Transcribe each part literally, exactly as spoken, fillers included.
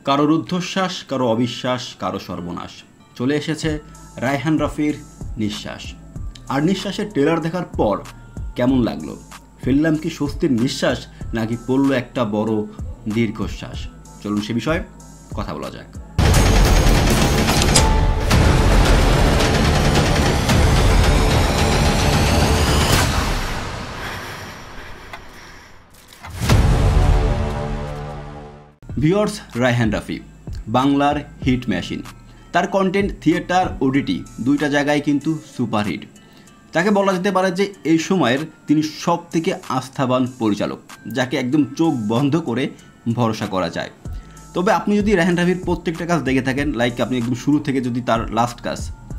কারো রুদ্ধশ্বাস, কারো অবিশ্বাস, কারো সর্বনাশ। চলে এসেছে রায়হান রাফির নিঃশ্বাস। আর নিঃশ্বাসের ট্রেলার দেখার পর কেমন লাগলো? ফেললাম কি স্বস্তির নিঃশ্বাস, নাকি পড়লো একটা বড় দীর্ঘশ্বাস? চলুন সে বিষয়ে কথা বলা যাক। ভিউয়ার্স, রায়হান রাফি বাংলার হিট মেশিন। তার কন্টেন্ট থিয়েটার, ওটিটি দুইটা জায়গায় কিন্তু সুপারহিট। তাকে বলা যেতে পারে যে এই সময়ের তিনি সব থেকে আস্থাবান পরিচালক, যাকে একদম চোখ বন্ধ করে ভরসা করা যায়। তবে আপনি যদি রায়হান রাফির প্রত্যেকটা কাজ দেখে থাকেন, লাইক আপনি একদম শুরু থেকে যদি তার লাস্ট কাজ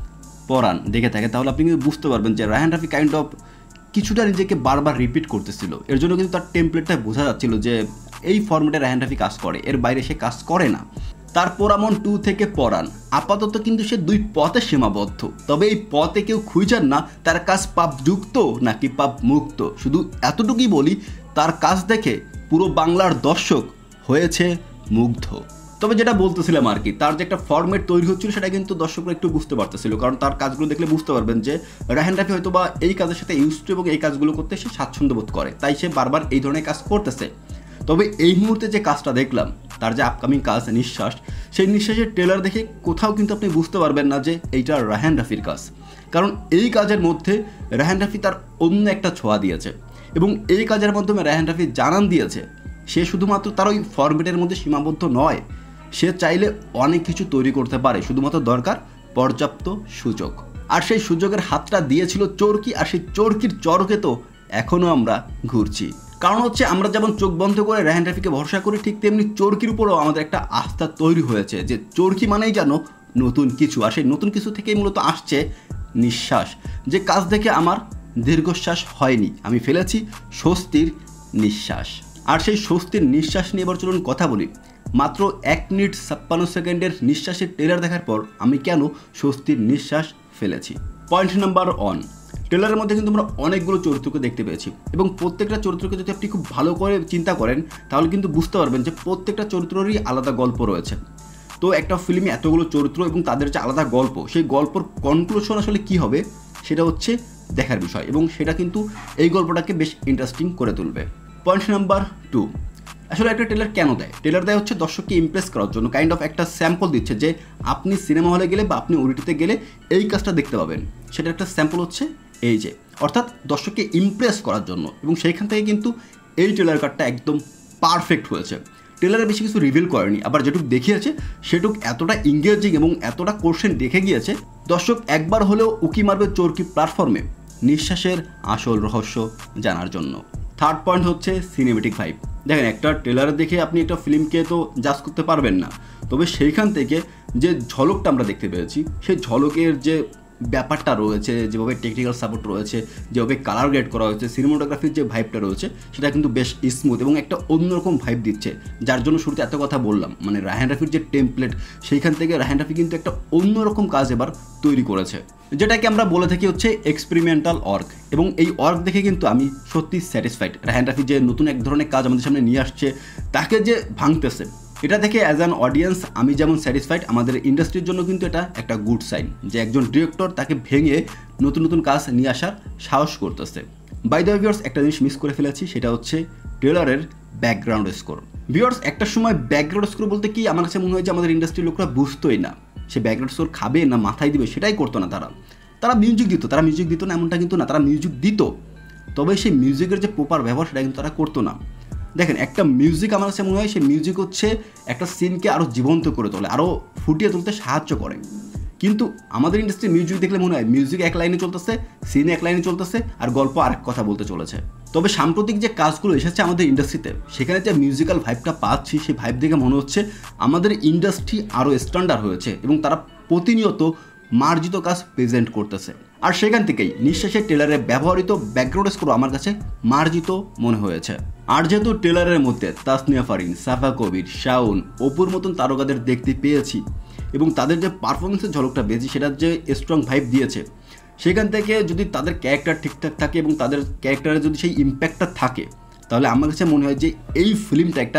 পরাণ দেখে থাকেন, তাহলে আপনি কিন্তু বুঝতে পারবেন যে রায়হান রাফি কাইন্ড অফ কিছুটা নিজেকে বারবার রিপিট করতেছিল। এর জন্য কিন্তু তার টেমপ্লেটটা বোঝা যাচ্ছিল যে এই ফর্মেটে রায়হান রাফি কাজ করে, এর বাইরে সে কাজ করে না। তার পোরামন টু থেকে পরাণ আপাতত কিন্তু সে দুই পথে সীমাবদ্ধ। তবে এই পথে কেউ খুঁজছেন না তার কাজ পাপযুক্ত নাকি পাপ মুক্ত। শুধু এতটুকুই বলি, তার কাজ দেখে পুরো বাংলার দর্শক হয়েছে মুগ্ধ। তবে যেটা বলতেছিলাম আর কি, তার যে একটা ফর্মেট তৈরি হচ্ছিল সেটা কিন্তু দর্শকরা একটু বুঝতে পারতেছিল, কারণ তার কাজগুলো দেখলে বুঝতে পারবেন যে রায়হান রাফি হয়তো বা এই কাজের সাথে ইউজ টু এবং এই কাজগুলো করতে সে স্বাচ্ছন্দ্য বোধ করে, তাই সে বারবার এই ধরনের কাজ করতেছে। তবে এই মুহূর্তে যে কাজটা দেখলাম, তার যে আপকামিং কাজ নিঃশ্বাস, সেই নিঃশ্বাসের ট্রেলার দেখে কোথাও কিন্তু আপনি বুঝতে পারবেন না যে এইটা রায়হান রাফির কাজ। কারণ এই কাজের মধ্যে রায়হান রাফি তার অন্য একটা ছোঁয়া দিয়েছে এবং এই কাজের মাধ্যমে রায়হান রাফি জানান দিয়েছে সে শুধুমাত্র তার ওই ফরম্যাটের মধ্যে সীমাবদ্ধ নয়, সে চাইলে অনেক কিছু তৈরি করতে পারে, শুধুমাত্র দরকার পর্যাপ্ত সুযোগ। আর সেই সুযোগের হাতটা দিয়েছিল চরকি, আর সেই চরকির চরকে তো এখনও আমরা ঘুরছি। কারণ হচ্ছে আমরা যেমন চোখ বন্ধ করে রায়হান রাফিকে ভরসা করি, ঠিক তেমনি চরকির উপরেও আমাদের একটা আস্থা তৈরি হয়েছে যে চরকি মানেই যেন নতুন কিছু। আর সেই নতুন কিছু থেকেই মূলত আসছে নিঃশ্বাস, যে কাজ দেখে আমার দীর্ঘশ্বাস হয়নি, আমি ফেলেছি স্বস্তির নিঃশ্বাস। আর সেই স্বস্তির নিঃশ্বাস নিয়ে এবার চলুন কথা বলি। মাত্র এক মিনিট ছাপ্পান্ন সেকেন্ডের নিঃশ্বাসের ট্রেলার দেখার পর আমি কেন স্বস্তির নিঃশ্বাস ফেলেছি। পয়েন্ট নাম্বার ওয়ান, ট্রেলারের মধ্যে কিন্তু আমরা অনেকগুলো চরিত্রকে দেখতে পেয়েছি এবং প্রত্যেকটা চরিত্রকে যদি আপনি খুব ভালো করে চিন্তা করেন তাহলে কিন্তু বুঝতে পারবেন যে প্রত্যেকটা চরিত্রেরই আলাদা গল্প রয়েছে। তো একটা ফিল্মে এতগুলো চরিত্র এবং তাদের যে আলাদা গল্প, সেই গল্পর কনক্লুশন আসলে কী হবে সেটা হচ্ছে দেখার বিষয়, এবং সেটা কিন্তু এই গল্পটাকে বেশ ইন্টারেস্টিং করে তুলবে। পয়েন্ট নাম্বার টু, আসলে একটা ট্রেলার কেন দেয়? ট্রেলার দেয় হচ্ছে দর্শককে ইমপ্রেস করার জন্য, কাইন্ড অফ একটা স্যাম্পল দিচ্ছে যে আপনি সিনেমা হলে গেলে বা আপনি ওটিটিতে গেলে এই কাজটা দেখতে পাবেন, সেটা একটা স্যাম্পল হচ্ছে এই যে, অর্থাৎ দর্শককে ইমপ্রেস করার জন্য। এবং সেইখান থেকে কিন্তু এই ট্রেলার কার্ডটা একদম পারফেক্ট হয়েছে। ট্রেলারে বেশি কিছু রিভিল করেনি, আবার যেটুকু দেখিয়েছে সেটুক এতটা ইংগেজিং এবং এতটা কোশ্চেন রেখে গিয়েছে, দর্শক একবার হলেও উকি মারবে চরকি প্ল্যাটফর্মে নিঃশ্বাসের আসল রহস্য জানার জন্য। থার্ড পয়েন্ট হচ্ছে সিনেমেটিক ভাইব। দেখেন, একটা ট্রেলার দেখে আপনি একটা ফিল্মকে তো জাজ করতে পারবেন না, তবে সেইখান থেকে যে ঝলকটা আমরা দেখতে পেয়েছি, সেই ঝলকের যে ব্যাপারটা রয়েছে, যেভাবে টেকনিক্যাল সাপোর্ট রয়েছে, যেভাবে কালার গ্রেড করা হয়েছে, সিনেমাটোগ্রাফির যে ভাইবটা রয়েছে সেটা কিন্তু বেশ স্মুথ এবং একটা অন্যরকম ভাইব দিচ্ছে। যার জন্য শুরুতে এত কথা বললাম, মানে রায়হান রাফির যে টেমপ্লেট, সেইখান থেকে রায়হান রাফি কিন্তু একটা অন্যরকম কাজ এবার তৈরি করেছে, যেটাকে আমরা বলে থাকি হচ্ছে এক্সপেরিমেন্টাল ওয়ার্ক। এবং এই ওয়ার্ক দেখে কিন্তু আমি সত্যি স্যাটিসফাইড। রায়হান রাফি যে নতুন এক ধরনের কাজ আমাদের সামনে নিয়ে আসছে, তাকে যে ভাঙতেছে, এটা দেখে অ্যাজ অ্যান অডিয়েন্স আমি যেমন স্যাটিসফাইড, আমাদের ইন্ডাস্ট্রির জন্য কিন্তু এটা একটা গুড সাইন যে একজন ডিরেক্টর তাকে ভেঙে নতুন নতুন কাজ নিয়ে আসার সাহস করতেছে। বাই দ্য ভিউয়ার্স, একটা জিনিস মিস করে ফেলেছি, সেটা হচ্ছে ট্রেলারের ব্যাকগ্রাউন্ড স্কোর। ভিউয়ার্স, একটা সময় ব্যাকগ্রাউন্ড স্কোর বলতে কি আমার কাছে মনে হয় যে আমাদের ইন্ডাস্ট্রির লোকরা বুঝতোই না সে ব্যাকগ্রাউন্ড স্কোর খাবে না মাথায় দিবে, সেটাই করতো না তারা। তারা মিউজিক দিত, তারা মিউজিক দিত না এমনটা কিন্তু না, তারা মিউজিক দিত, তবে সেই মিউজিকের যে প্রপার ব্যবহার সেটা কিন্তু তারা করতো না। দেখেন, একটা মিউজিক আমার কাছে মনে হয় সেই মিউজিক হচ্ছে একটা সিনকে আরও জীবন্ত করে তোলে, আরও ফুটিয়ে তুলতে সাহায্য করে। কিন্তু আমাদের ইন্ডাস্ট্রি মিউজিক দেখলে মনে হয় মিউজিক এক লাইনে চলতেছে, সিন এক লাইনে চলতেছে, আর গল্প আরেক কথা বলতে চলেছে। তবে সাম্প্রতিক যে কাজগুলো এসেছে আমাদের ইন্ডাস্ট্রিতে, সেখানে যে মিউজিক্যাল ভাইবটা পাচ্ছি, সেই ভাইব দেখে মনে হচ্ছে আমাদের ইন্ডাস্ট্রি আরও স্ট্যান্ডার্ড হয়েছে এবং তারা প্রতিনিয়ত মার্জিত কাজ প্রেজেন্ট করতেছে। আর সেখান থেকেই নিঃশ্বাসের ট্রেলারে ব্যবহৃত ব্যাকগ্রাউন্ড স্কোর আমার কাছে মার্জিত মনে হয়েছে। আর যেহেতু ট্রেলারের মধ্যে তাসনিয়া ফারিন, সাফা কবির, শাওন, অপুর মতন তারকাদের দেখতে পেয়েছি এবং তাদের যে পারফরমেন্সের ঝলকটা পেয়েছি, সেটার যে স্ট্রং ভাইব দিয়েছে, সেখান থেকে যদি তাদের ক্যারেক্টার ঠিকঠাক থাকে এবং তাদের ক্যারেক্টারে যদি সেই ইম্প্যাক্টটা থাকে, তাহলে আমার কাছে মনে হয় যে এই ফিল্মটা একটা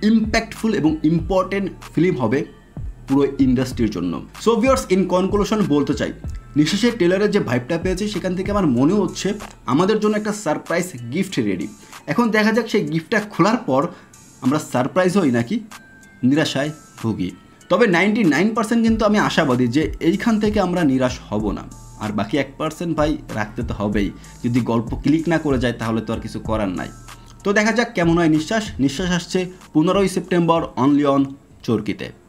ইম্প্যাক্টফুল এবং ইম্পর্টেন্ট ফিল্ম হবে পুরো ইন্ডাস্ট্রির জন্য। সো ভিউয়ার্স, ইন কনক্লুশন বলতে চাই, নিঃশ্বাসের ট্রেলারের যে ভাইবটা পেয়েছে সেখান থেকে আমার মনে হচ্ছে আমাদের জন্য একটা সারপ্রাইজ গিফট রেডি। এখন দেখা যাক সেই গিফটটা খোলার পর আমরা সারপ্রাইজ হই নাকি নিরাশায় ভুগি। তবে নাইনটি নাইন পার্সেন্ট কিন্তু আমি আশাবাদী যে এইখান থেকে আমরা নিরাশ হব না। আর বাকি এক পার্সেন্ট ভাই রাখতে তো হবেই, যদি গল্প ক্লিক না করে যায় তাহলে তো আর কিছু করার নাই। তো দেখা যাক কেমন হয় নিঃশ্বাস। নিঃশ্বাস আসছে পনেরোই সেপ্টেম্বর অনলি অন চরকিতে।